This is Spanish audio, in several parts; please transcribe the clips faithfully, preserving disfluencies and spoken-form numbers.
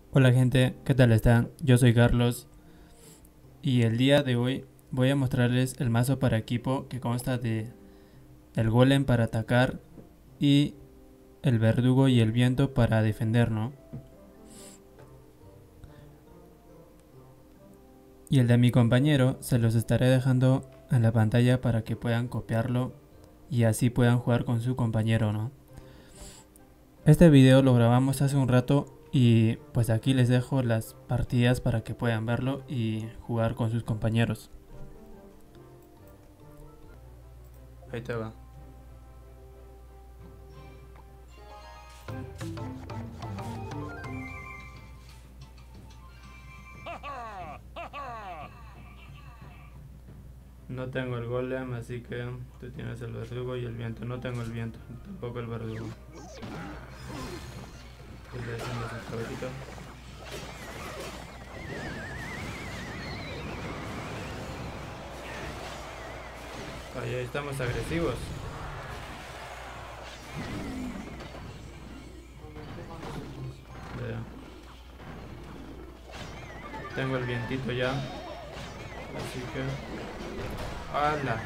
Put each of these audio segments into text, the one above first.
Hola gente, ¿qué tal están? Yo soy Carlos y el día de hoy voy a mostrarles el mazo para equipo que consta de el golem para atacar y el verdugo y el viento para defender, ¿no? Y el de mi compañero se los estaré dejando en la pantalla para que puedan copiarlo y así puedan jugar con su compañero, ¿no? Este video lo grabamos hace un rato y pues aquí les dejo las partidas para que puedan verlo y jugar con sus compañeros. Ahí te va. No tengo el golem, así que tú tienes el verdugo y el viento. No tengo el viento, tampoco el verdugo. Pues le hacemos el caballito. Ahí estamos agresivos. Ya. Tengo el vientito ya. Así que... ¡Hala!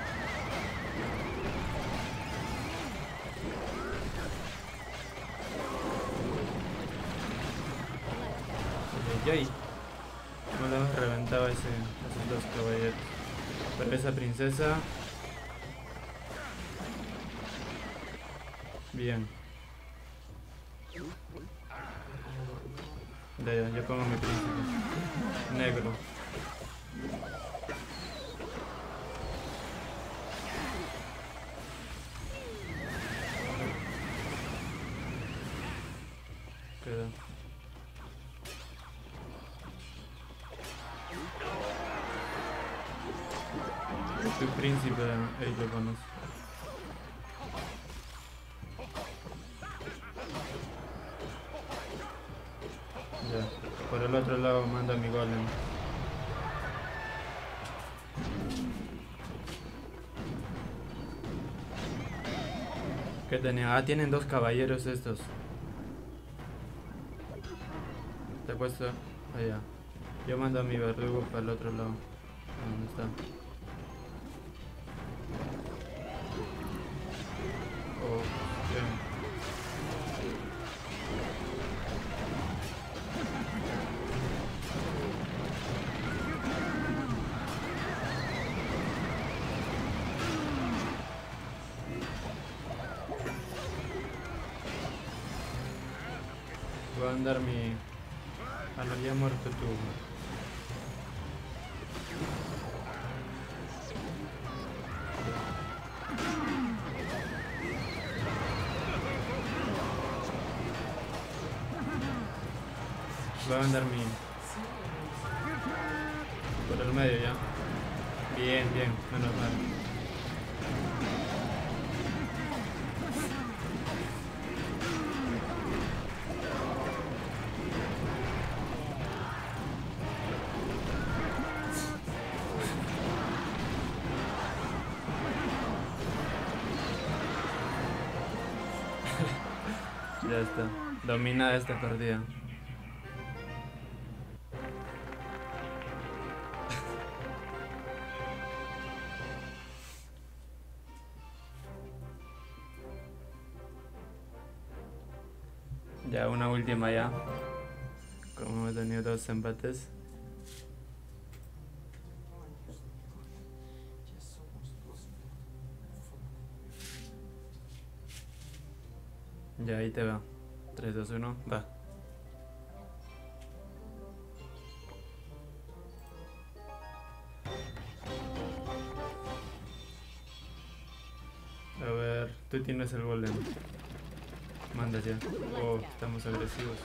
¡Yay! No le hemos reventado ese, esos dos caballeros. Pero esa princesa... Bien. Ya, ya, yo pongo mi príncipe. Negro. Queda. Tu príncipe, ahí lo conoce. Ya. Por el otro lado mando a mi golem. ¿Qué tenía? Ah, tienen dos caballeros estos. Te he puesto allá. Yo mando a mi verdugo para el otro lado. ¿Dónde está? Oh, bien. Voy a andar mi... Ah, no, ya ha muerto tú. Voy a andar mi... Por el medio ya. Bien, bien, menos mal. Ya está. Domina esta partida. Ya, una última ya. Como hemos tenido dos empates. Ya, ahí te va. tres, dos, uno, va. A ver, tú tienes el golem. Manda ya. Oh, estamos agresivos.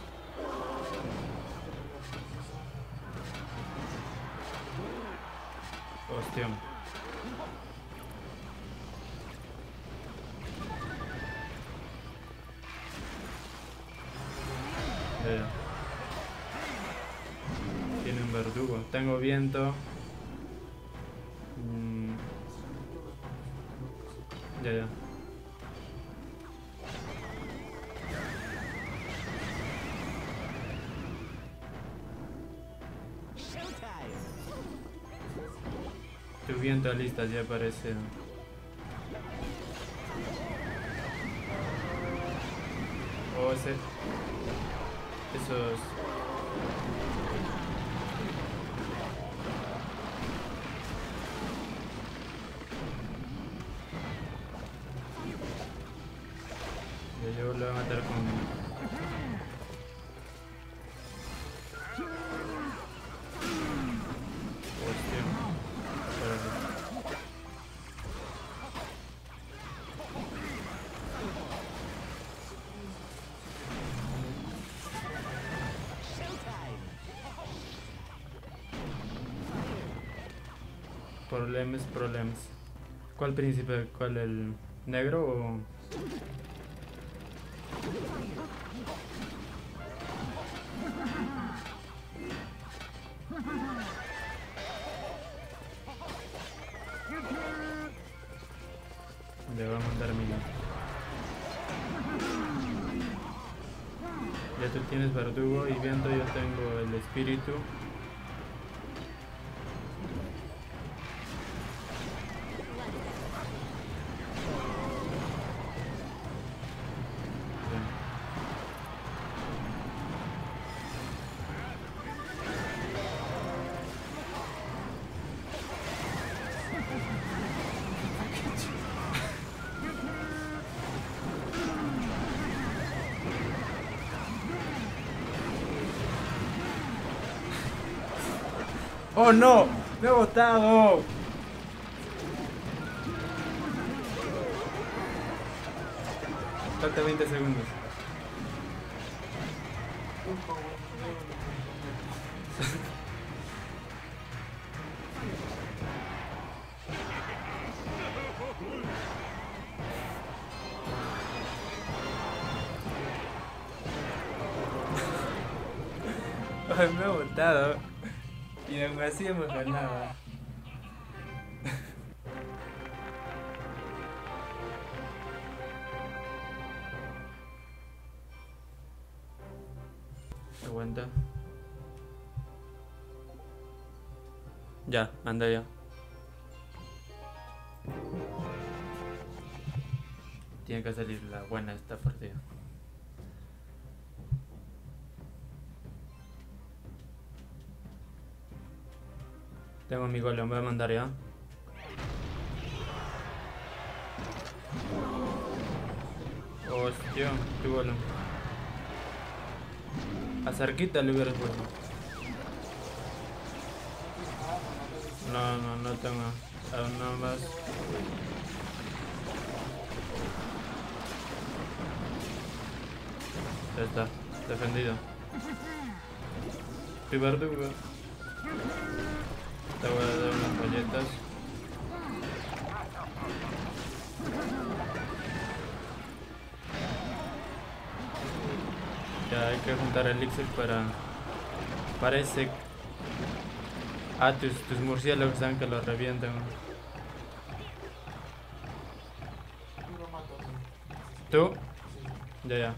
Hostia. Ya, ya. Tiene un verdugo. Tengo viento. Mm. Ya, ya. Tu viento alista ya aparece. O ese. Esos. Ya yo lo voy a matar con. Problemas, problemas. ¿Cuál príncipe? ¿Cuál? ¿El negro o...? Le voy a mandar mi... Ya tú tienes verdugo y viento, yo tengo el espíritu. ¡Oh no! ¡Me he botado! Falta veinte segundos. Ay, me he botado. Y aún así hemos ganado. Aguanta. Ya, anda ya. Tiene que salir la buena esta partida. Tengo mi golem, voy a mandar ya. Hostia, tu golem. A cerquita le hubieras puesto. No, no, no tengo. Aún nada más. Ya está, defendido. Tu verdugo. Te voy a dar unas galletas. Ya hay que juntar elixir para... Parece... Ah, tus, tus murciélagos saben que lo revientan. ¿Tú? Ya, ya.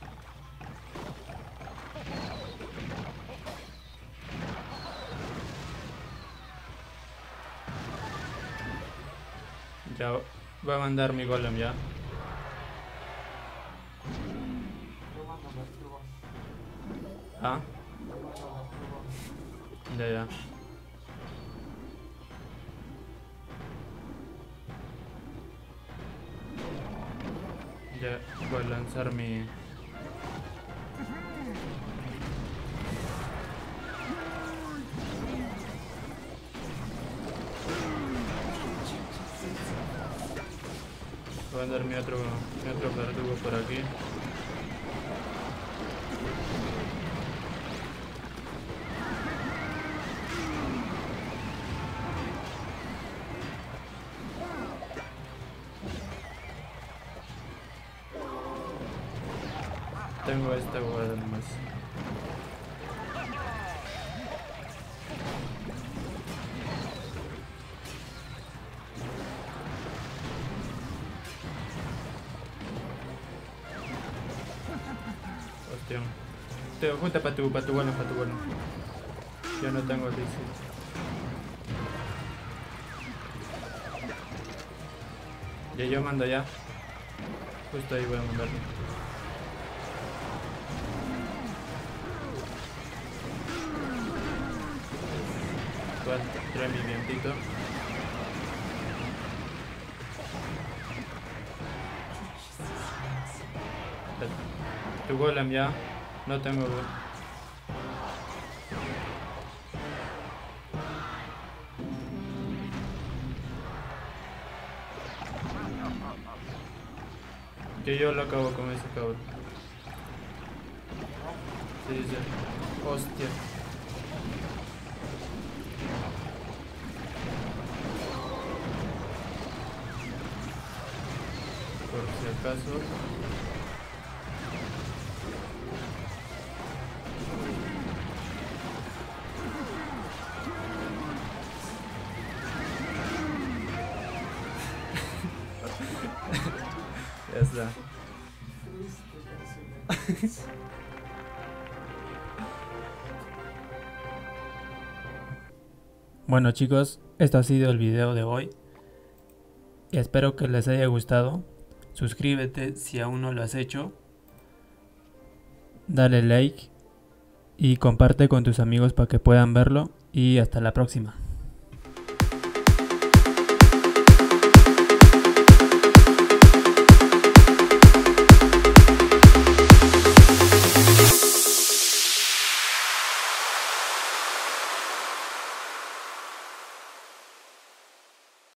Ya voy a mandar mi golem ya. Ah. Ya, ya. Ya voy a lanzar mi... Voy a dar mi otro, mi otro verdugo por aquí. Tengo esta guarda nomás. Hostia. Te junta para tu, para tu bueno, para tu bueno. Yo no tengo elixir. Que yo mando ya. Justo ahí voy a mandarlo. Voy a traer mi vientito. Tu golem ya. No tengo golem. Que yo lo acabo con ese cabrón. Sí, sí. Hostia. Por si acaso. Ya está. Bueno chicos, esto ha sido el video de hoy. Espero que les haya gustado. Suscríbete si aún no lo has hecho. Dale like y comparte con tus amigos para que puedan verlo. Y hasta la próxima.